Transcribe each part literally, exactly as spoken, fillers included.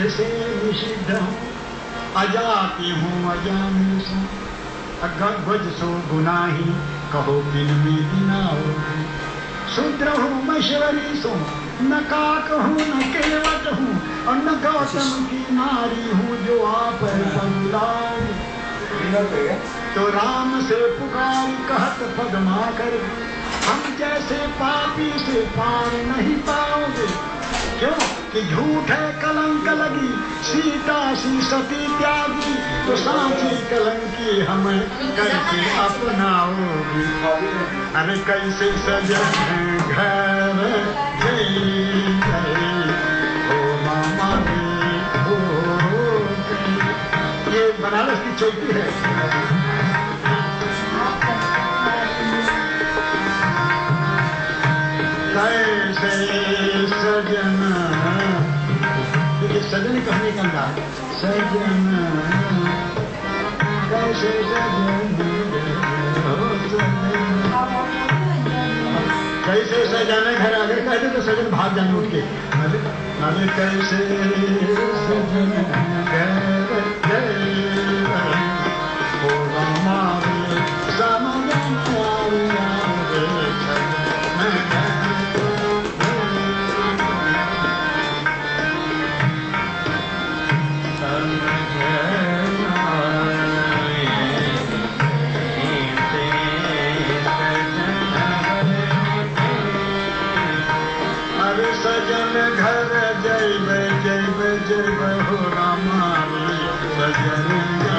से निषिद्ध हूँ, अजाति हूँ अजामी सो, गज सो गुनाही, कहो किन में दिनाओ। शूद्र हूँ मश्वरी सो, न काक हूँ न केवट हूँ, और न गौतम की नारी हूँ जो आप बंगलारी। तो राम से पुकार कहत पदमा कर, हम जैसे पापी से पार नहीं पाओगे। क्यों कि झूठ है कलंक लगी, सीता सी सती त्यागी, तो सांची कलंकी हमें कैसे अपनाओगी। अरे कैसे सजन घर गई हो मामा हो। ये बनारस की चौकी है। कैसे सजन, देखिए सजन कहने का अंदाज, सजन कैसे सजन, कैसे सजन घर आगे कहते तो सजन भाग जाने उठ के। अरे कैसे सजन घर गए हो हमारे सजन घर जैब जैब जैब हो रामा सजन।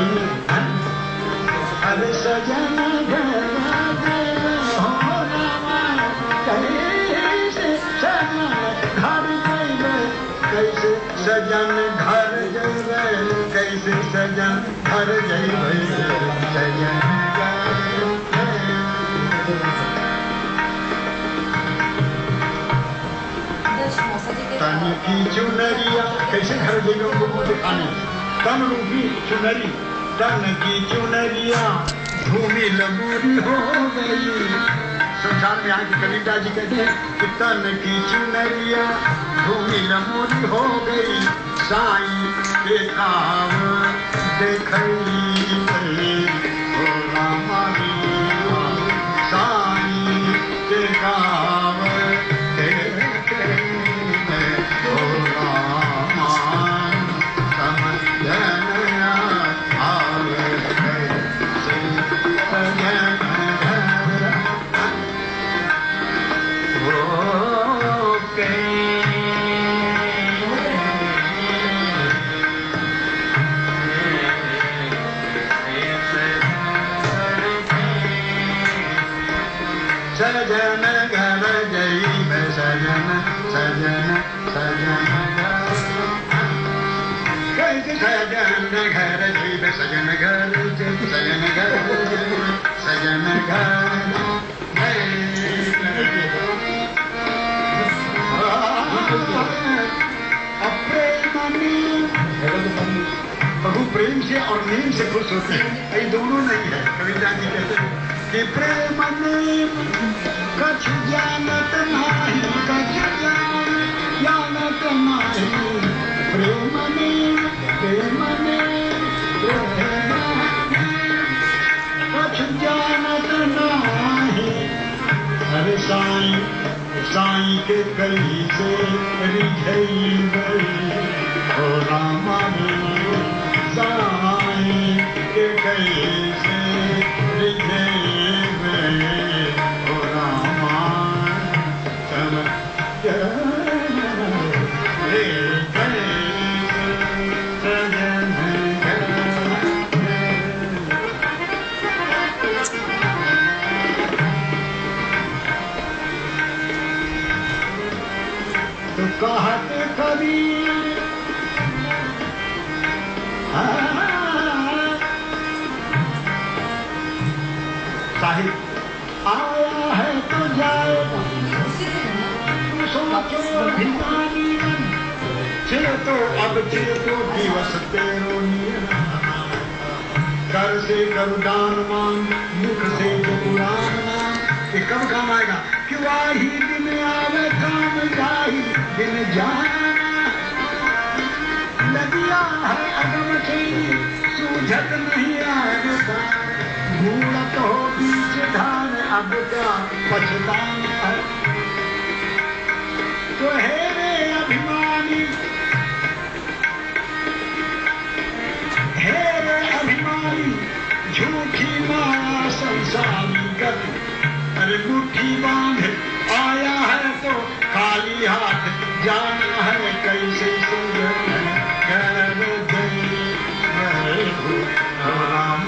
अरे सजन घर जैब हो रामा, कैसे सजन घर जैब, कैसे सजन घर जैब, कैसे सजन घर जैब सजन। तन की चुनरिया, कैसे घर देगा उनको दिखाने, तन रूपी चुनरी, तन की चुनरिया भूमि लगूरी हो गई। संसार में यहाँ की कविता जी कहते हैं कि तन की चुनरिया भूमि लगूरी हो गई, साईं के काव देखई हो रामा, साईं के काव सजन घर जैब सजन सजन सजन कैसे सजन घर जैब सजन घर सजन घर सजन घर। प्रभु प्रेम से और नीम से खुश होते हैं, ये दोनों नहीं है। कविता जी कहते हैं कि प्रेम नीम कछु जानत नाही, कछु जानत नाही, प्रेम नीम प्रेम नीम कछु जानत नाही। अरे साईं साईं के कली से रिझई गई हो रामा, साईं के कली से रिझई गई हो रामा। तो कहते कबीर साहिब आया है तो जाएगा, सोचो भिमानी मन, चिर तो अब चिर तो दिवस तेरो कर से करुदान मान, मुख से जो पुराण मान। ये कब काम आएगा? क्यों आही दिन आवे काम जाही दिन जाना, लगिया है अगम खेली सूझत नहीं आग पार भूलत हो बीच धान अब क्या पछताना है तो हे रे अभिमानी हे रे अभिमानी झूठी माया संसारी गति अरे मुट्ठी बांध आया है तो खाली हाथ जाना है कैसे सुंदर राम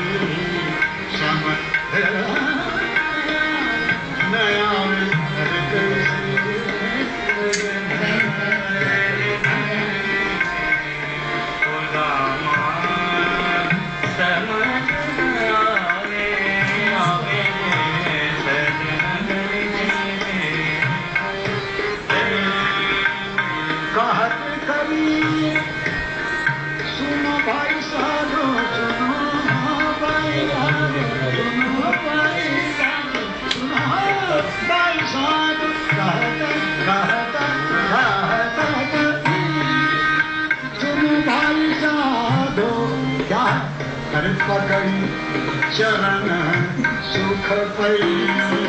नया पकड़ी चरण सुख पई